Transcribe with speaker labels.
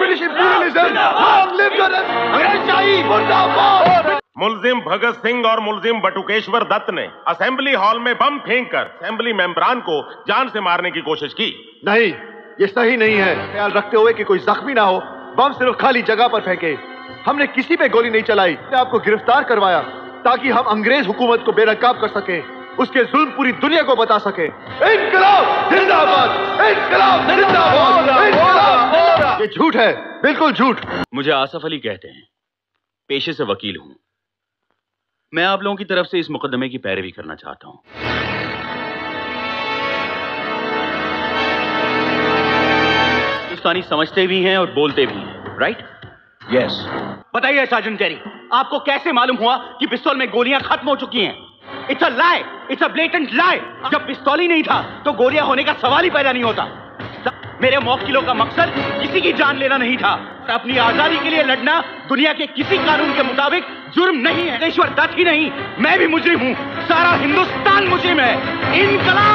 Speaker 1: British imperialism! Long live the अंग्रेज़शाही! मुर्दाबाद!
Speaker 2: मुल्जिम भगत सिंह और मुल्जिम बटुकेश्वर दत्त ने असेंबली हॉल में बम फेंककर असेंबली मेंबरान को जान से मारने की कोशिश की।
Speaker 1: नहीं, ये सही नहीं है। ख्याल रखते हुए कि कोई जख्मी ना हो, बम सिर्फ खाली जगह पर फेंके। हमने किसी पे गोली नहीं चलाई, हमने आपको गिरफ्तार करवाया ताकि हम अंग्रेज हुकूमत को बेनकाब कर सके, उसके जुल्म पूरी दुनिया को बता सके। इनकलाब जिंदाबाद! इनकलाब जिंदाबाद! इनकलाब! ये झूठ है, बिल्कुल झूठ।
Speaker 3: मुझे आसफ अली कहते हैं, पेशे से वकील हूं। मैं आप लोगों की तरफ से इस मुकदमे की पैरवी करना चाहता हूं। हिंदुस्तानी समझते भी हैं और बोलते भी हैं, राइट?
Speaker 4: यस।
Speaker 3: बताइए सार्जेंट जेरी, आपको कैसे मालूम हुआ कि पिस्तौल में गोलियां खत्म हो चुकी हैं? It's a lie, it's a blatant lie. जब पिस्तौल ही नहीं था तो गोलियां होने का सवाल ही पैदा नहीं होता। मेरे मौकिलों का मकसद किसी की जान लेना नहीं था। अपनी आजादी के लिए लड़ना दुनिया के किसी कानून के मुताबिक जुर्म नहीं है। ईश्वर दत्त ही नहीं, मैं भी मुजरिम हूं, सारा हिंदुस्तान मुजरिम है। इनकलाब!